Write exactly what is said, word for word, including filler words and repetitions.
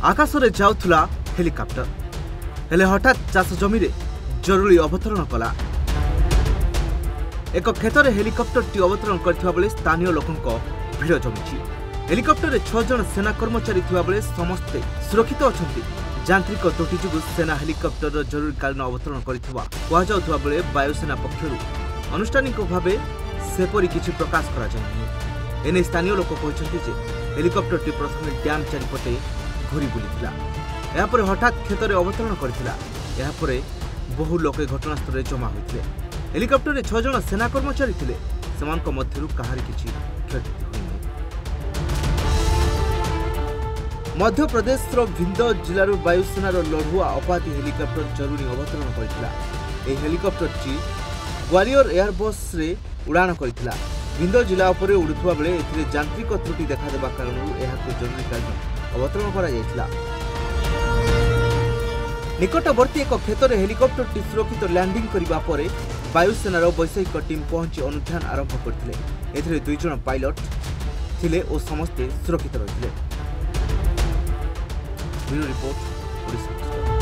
आकाश रे जाउथुला हेलिकॉप्टर हेले हठात चाष जमी रे जरूरी अवतरण कला। एक क्षेत्र में हेलिकॉप्टर टी अवतरण करथिबा बेले स्थानीय लोकंक भिड़ जमी। हेलिकॉप्टर रे छह जन सेना कर्मचारी थिबा बेले समस्ते सुरक्षित अछंती। यांत्रिक त्रुटि जुगु सेना हेलिकॉप्टर जरूरीकालीन अवतरण करथिबा कुहा जाउथबा बेले वायुसेना पक्षरु अनुष्ठानिक भावे सेपरी किछि प्रकाश करा जाय। एने स्थानीय लोक कहछन्ति जे हेलिकॉप्टर टी प्रथमे डैम चारिपटे घुरी बुलिथिला, एहा परे हठात क्षेत्र में अवतरण करथिला। एहा परे बहु लोक घटनास्थल रे जमा होइथिले। हेलिकॉप्टर रे छह जन सेना कर्मचारी थिले, सेमानक मध्यरु कहार किछि क्षति होइनै। मध्य प्रदेश रो भिंद जिल्लार वायुसेनार लढुआ अपाती हेलिकॉप्टर जरूरी अवतरण करथिला। एही हेलिकॉप्टर टी ग्वालियर एयरबेस रे उड़ान करथिला। भिंद जिला उपरे उड़ुथुवा बेले एथिरे यांत्रिक त्रुटि देखा देबा कारणରୁ एहाको जरूरीकालीन अवतरण करा जायतिला। निकटवर्ती एक क्षेत्र में हेलिकॉप्टर टी सुरक्षित लैंडिंग करबा परे वायुसेनार वैषयिक टीम पहुंची अनुध्यान आरंभ करथिले। एथिरे दुई जन पायलट थिले और समस्ते सुरक्षित रहिथिले। Bureau report Odisha.